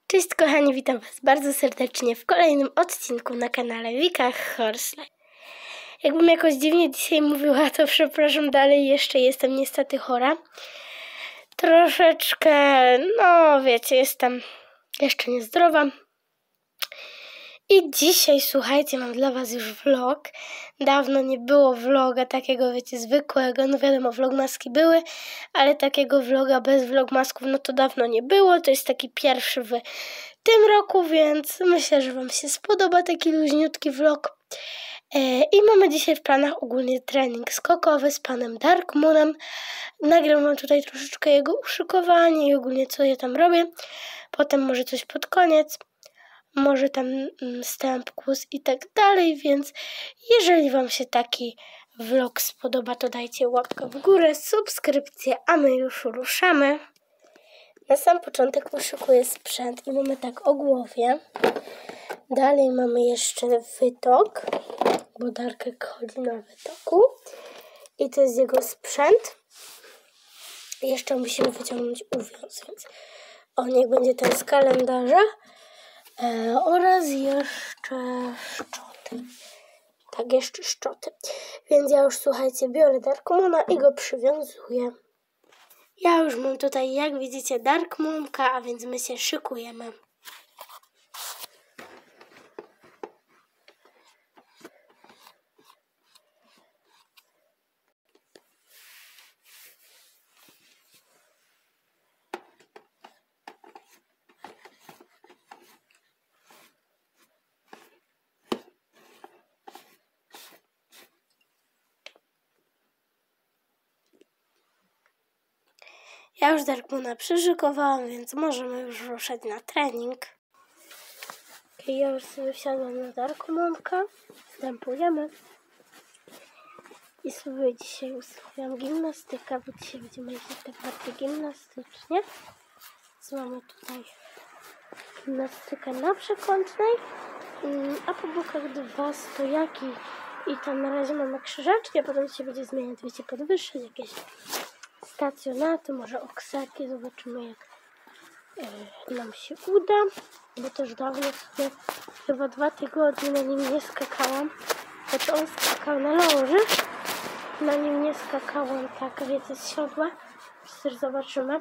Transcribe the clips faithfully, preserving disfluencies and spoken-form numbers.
Cześć kochani, witam Was bardzo serdecznie w kolejnym odcinku na kanale Wika Horse Life. Jakbym jakoś dziwnie dzisiaj mówiła, to przepraszam, dalej jeszcze jestem niestety chora. Troszeczkę, no wiecie, jestem jeszcze niezdrowa. I dzisiaj, słuchajcie, mam dla Was już vlog. Dawno nie było vloga takiego, wiecie, zwykłego. No wiadomo, vlogmaski były, ale takiego vloga bez vlogmasków, no to dawno nie było. To jest taki pierwszy w tym roku, więc myślę, że Wam się spodoba taki luźniutki vlog. I mamy dzisiaj w planach ogólnie trening skokowy z panem Dark Moonem. Nagram Wam tutaj troszeczkę jego uszykowanie i ogólnie co ja tam robię. Potem może coś pod koniec. Może tam wstęp, kurs i tak dalej, więc jeżeli Wam się taki vlog spodoba, to dajcie łapkę w górę, subskrypcję, a my już ruszamy. Na sam początek uszykuję sprzęt i mamy tak o głowie. Dalej mamy jeszcze wytok, bo Darek chodzi na wytoku i to jest jego sprzęt. I jeszcze musimy wyciągnąć uwiąz, więc o, niech będzie ten z kalendarza. E, oraz jeszcze szczoty. Tak, jeszcze szczoty. Więc ja już, słuchajcie, biorę Dark Moona i go przywiązuję. Ja już mam tutaj, jak widzicie, Dark Moonka, a więc my się szykujemy. Ja już Dark Moona przyszykowałam, więc możemy już ruszać na trening. Okay, ja już sobie wsiadłam na Dark Moonka. Wstępujemy. I sobie dzisiaj ustawiam gimnastykę, bo dzisiaj będziemy jeździć tak bardziej gimnastycznie. Więc mamy tutaj gimnastykę na przekątnej, a po bokach dwa stojaki. I tam na razie mamy krzyżaczki, a potem się będzie zmieniać, wiecie, podwyższyć jakieś stacjonaty, może oksaki, zobaczymy jak y, nam się uda, bo też dawno sobie, chyba dwa tygodnie na nim nie skakałam, bo to on skakał na loży, na nim nie skakałam, tak, wiecie, z siodła, też zobaczymy.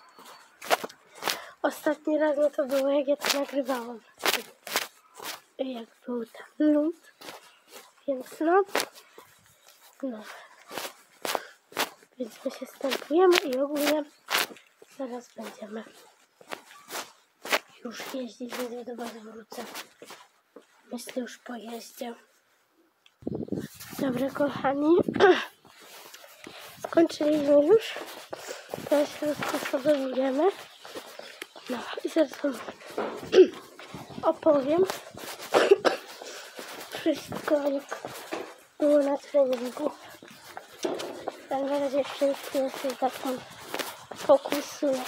Ostatni raz no to było jak ja to nagrywałam, jak był tam lód, więc no, no. Więc my się stępujemy i ogólnie zaraz będziemy już jeździć, więc ja do Was wrócę. Myślę już po jeździe. Dobra kochani, skończyliśmy już. Teraz się rozkoszowujemy. No i zaraz Wam opowiem wszystko jak było na treningu. Tak, na razie jeszcze nic nie się taką fokusuję.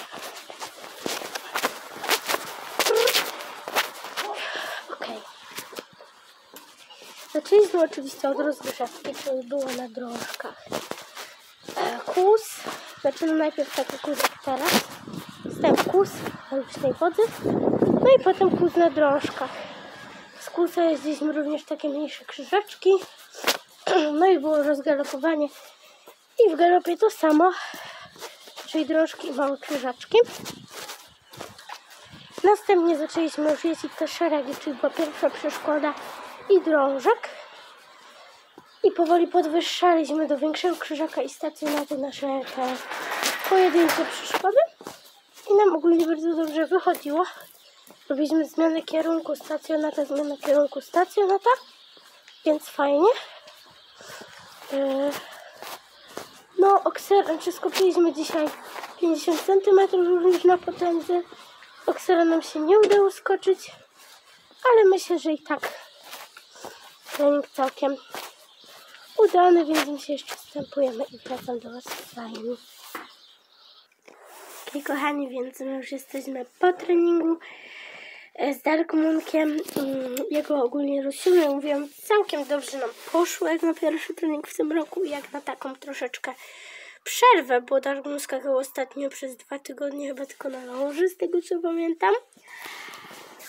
Okej. Zaczęliśmy oczywiście od rozgrzewki, czyli było na drążkach. E, kus. Zaczynamy najpierw taki kus jak teraz. Wstęp kus na luźnej wodzy. No i potem kus na drążkach. Z kusa jeździliśmy również takie mniejsze krzyżaczki. No i było rozgalopowanie. I w galopie to samo, czyli drążki i małe krzyżaczki. Następnie zaczęliśmy już jeździć te szeregi, czyli była pierwsza przeszkoda i drążek. I powoli podwyższaliśmy do większego krzyżaka i stacjonaty nasze te pojedyncze przeszkody. I nam ogólnie bardzo dobrze wychodziło. Robiliśmy zmianę kierunku stacjonata, zmianę kierunku stacjonata, więc fajnie. Yy. No, oksera, czy skopiliśmy dzisiaj pięćdziesiąt centymetrów również na potędze. Oksera nam się nie udało skoczyć, ale myślę, że i tak trening całkiem udany, więc my się jeszcze wstępujemy i wracam do Was z fajnie. Ok, kochani, więc my już jesteśmy po treningu z Dark Moonkiem. Jego ogólnie rozsiłę, mówiłam, całkiem dobrze nam poszło jak na pierwszy trening w tym roku i jak na taką troszeczkę przerwę, bo Dark Moon skakał ostatnio przez dwa tygodnie chyba tylko na loży, z tego co pamiętam.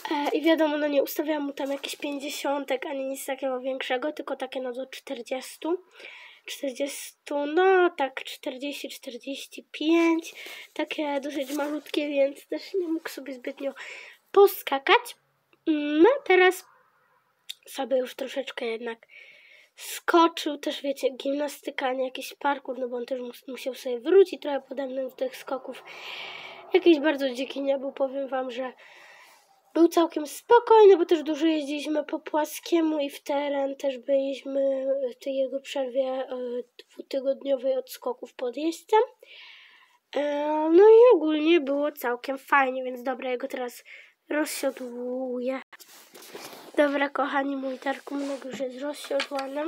E, I wiadomo, no nie ustawiałam mu tam jakieś pięćdziesiątek, ani nic takiego większego, tylko takie no do czterdziestu. czterdziestu, no tak czterdzieści czterdzieści pięć, takie dosyć malutkie, więc też nie mógł sobie zbytnio poskakać. No teraz sobie już troszeczkę jednak skoczył, też wiecie, gimnastyka, nie jakiś parkour, no bo on też mus musiał sobie wrócić trochę pode mną z tych skoków. Jakiś bardzo dziki nie był, powiem wam, że był całkiem spokojny, bo też dużo jeździliśmy po płaskiemu i w teren też byliśmy w tej jego przerwie e, dwutygodniowej od skoków pod jeźdźcem. E, no i ogólnie było całkiem fajnie, więc dobra, ja go teraz rozsiodłuję. Dobra, kochani, mój tarkunek już jest rozsiodłany.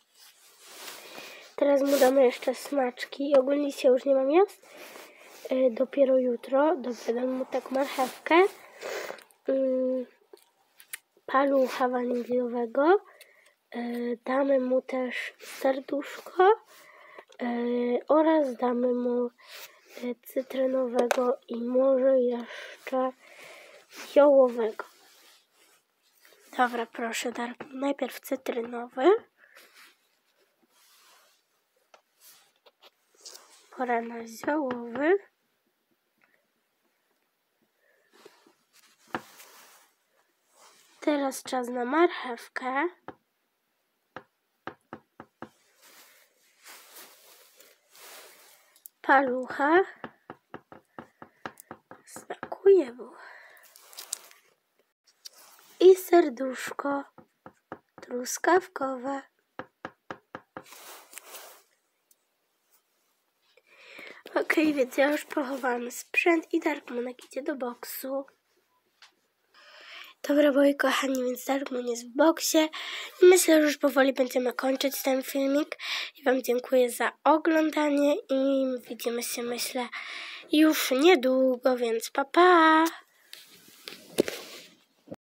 Teraz mu damy jeszcze smaczki. Ogólnie dzisiaj już nie mam jest. E, dopiero jutro. Dobra, dam mu tak marchewkę. Yy, palucha waniliowego, yy, damy mu też serduszko yy, oraz damy mu yy, cytrynowego i może jeszcze ziołowego. Dobra, proszę, Darku, najpierw cytrynowy. Pora na ziołowy. Teraz czas na marchewkę. Palucha. Smakuje mu. I serduszko truskawkowe. Ok, więc ja już pochowałam sprzęt i Darkmonek idzie do boksu. Dobra, moi kochani, więc Darkmon jest w boksie i myślę, że już powoli będziemy kończyć ten filmik. I wam dziękuję za oglądanie i widzimy się, myślę, już niedługo, więc pa pa!